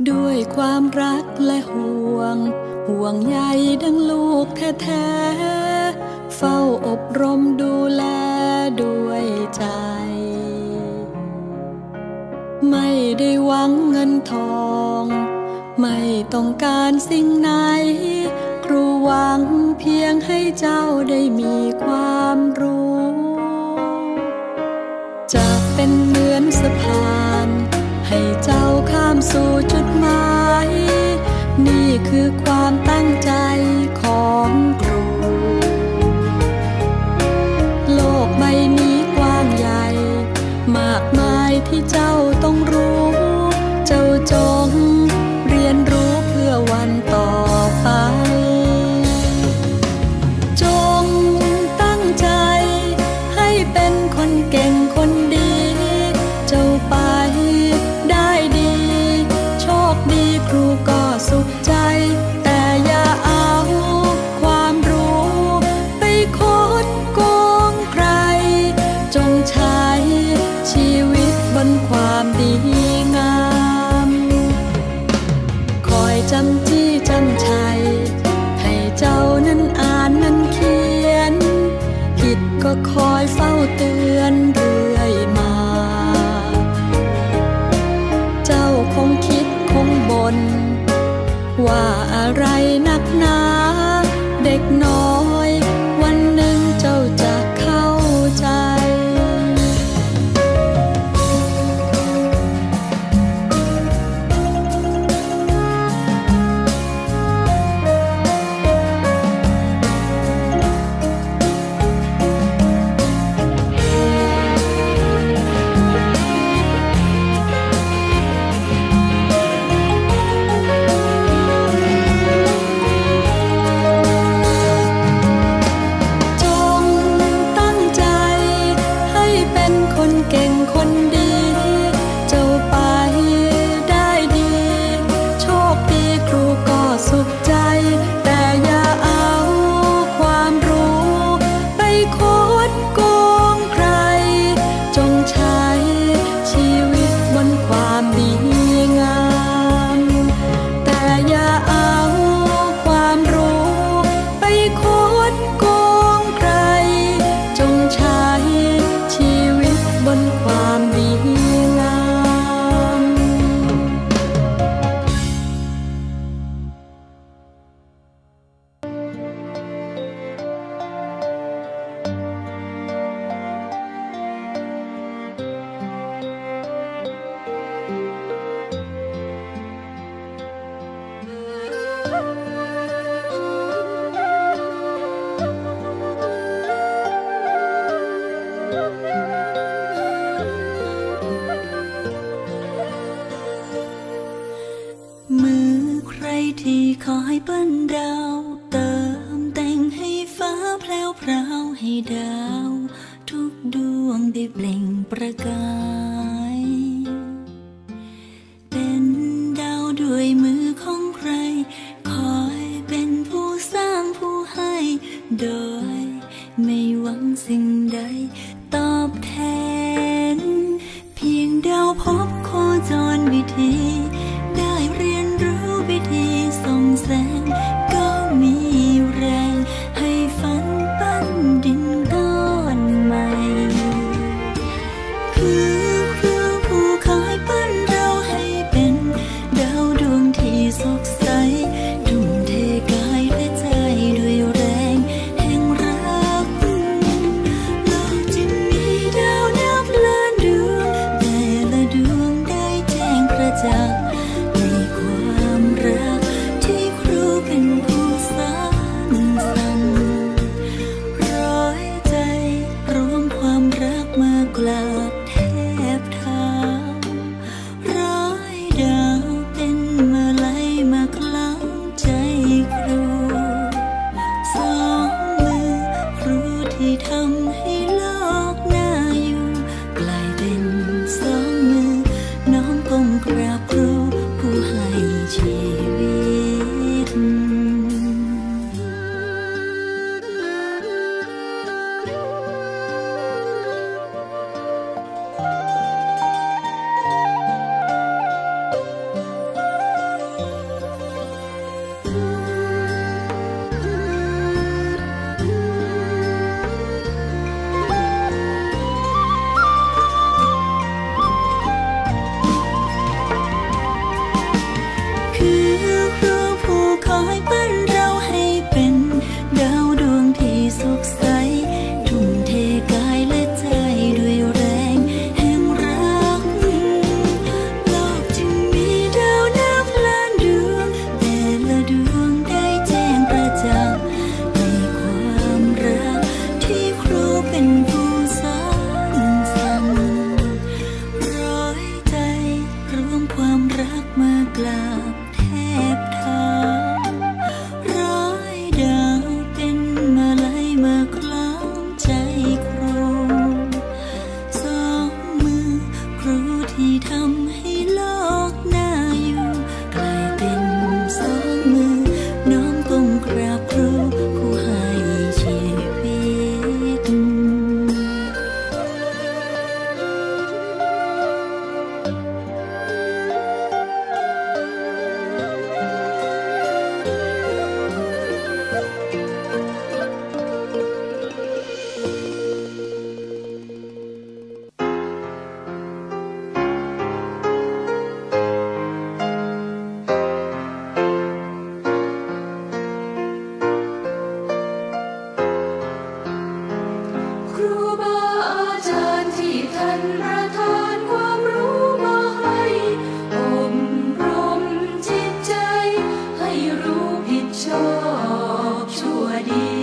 ด้วยความรักและห่วงใยดังลูกแท้ๆเฝ้าอบรมดูแลด้วยใจไม่ได้หวังเงินทองไม่ต้องการสิ่งไหนครูหวังเพียงให้เจ้าได้มีความรู้จะเป็นเหมือนสะพานให้เจ้าข้ามสู่จุดหมายนี่คือความตั้งใจของครูโลกใบนี้กว้างใหญ่มากมายที่เจ้าต้องรู้เจ้าจงเรียนรู้เพื่อวันต่อไปจงตั้งใจให้เป็นคนเก่งคนดีเจ้าไปได้ดีโชคดีครูก็สุขใจแต่อย่าเอาความรู้ไปคดโกงใครจงใช้ชีวิตบนความดีงามคอยจำจี้จำชัยให้เจ้านั้นอ่านนั้นเขียนผิดก็คอยเฝ้าเตือนเรื่อยมาเจ้าคงคิดคงบ่นว่าอะไรนักหนาเด็กน้อยวันหนึ่งเจ้าจะเข้าใจที่คอยเปิ้นดาวเติมแต่งให้ฟ้าแพรวพราวให้ดาวทุกดวงได้เปล่งประกายเป็นดาวด้วยมือของใครคอยเป็นผู้สร้างผู้ให้โดยไม่หวังสิ่งใดตอบแทนเพียงดาวพบโคจรวิธีได้เรียนรู้วิธีส่องแสงก็มีแรงให้ฝันปั้นดินก้อนใหม่คือราบแทบเท้าร้อยดาวเป็นมาลัยมาคล้องใจครูสองมือครูที่ทำให้โลกน่าอยู่กลายเป็นสองมือน้อมก้มกราบครูผู้ให้ชีวิตครูบาอาจารย์ที่ท่านประทานความรู้มาให้อบรมจิตใจให้รู้ผิดชอบชั่วดี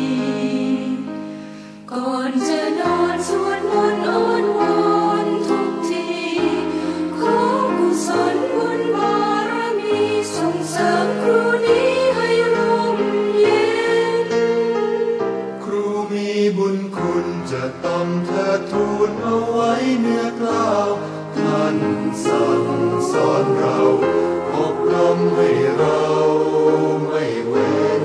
ก่อนจะนอนสวดมนต์อ้อนวอนทุกทีขอกุศลบุญบารมีส่งเสริมครูนี้ให้ร่มเย็นครูมีบุญคุณจะต้องเทิดทูนเอาไว้เนื้อกล้าวท่านสั่งสอนเราอบรมให้เราไม่เว้น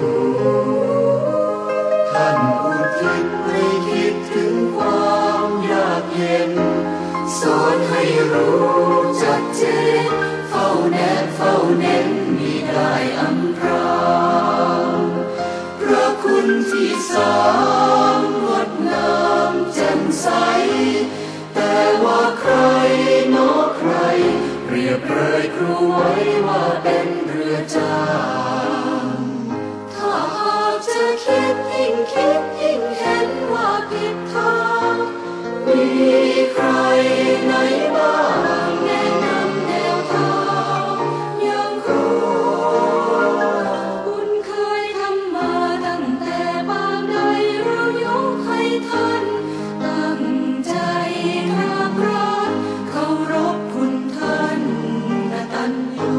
ท่านอุทิศให้คิดถึงความยากเย็นสอนให้รู้จักเจนเฝ้าแนบเฝ้าเน้นมิได้อำพรางพระคุณที่สามงดงามแจ่มใสแต่ว่าใครเนาะใครเปรียบเปรยครูไว้ว่าเป็นเรือจางถ้าหากจะคิดยิ่งเห็นว่าผิดทางมีใครไหนบ้างแนะนำแนวทางอย่างครูบุญเคยทำมาตั้งแต่ปางใดเรายกให้ท่านตั้งใจกราบกรานเคารพคุณท่านกตัญญู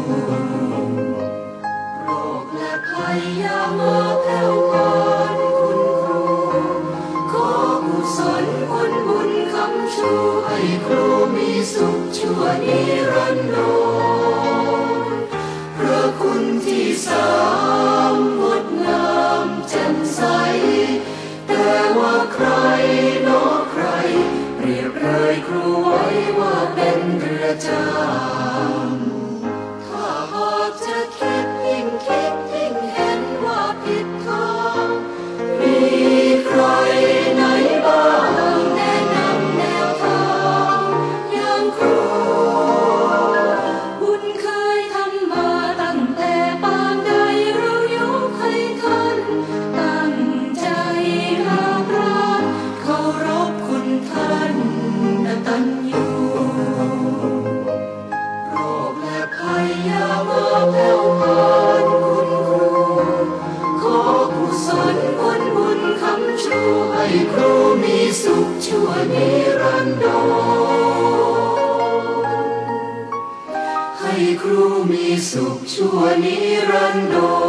โรคและภัยอย่ามาแผ่วพรานคุณครูขอกุศลผลบุญคำชูให้ครูมีสุขชั่วนิรันดรพระคุณที่สามงดงามแจ่มใสแต่ว่าใครเนาะใครเปรียบเปรยครูไว้ว่าเป็นเรือจางถ้าหากจะคิดยิ่งเห็นว่าผิดทางมีใครไหนบ้างแนะนำแนวทางอย่างครูบุญเคยทำมาตั้งแต่ปางใดเรายกให้ท่านตั้งใจกราบกรานเคารพคุณท่านกตัญญูโรคและภัยอย่ามาแผ่วพรานคุณครูขอกุศลผลบุญคำชูให้ครูมีสุขชั่วนิรันดรให้ครูมีสุขชั่วนิรันดร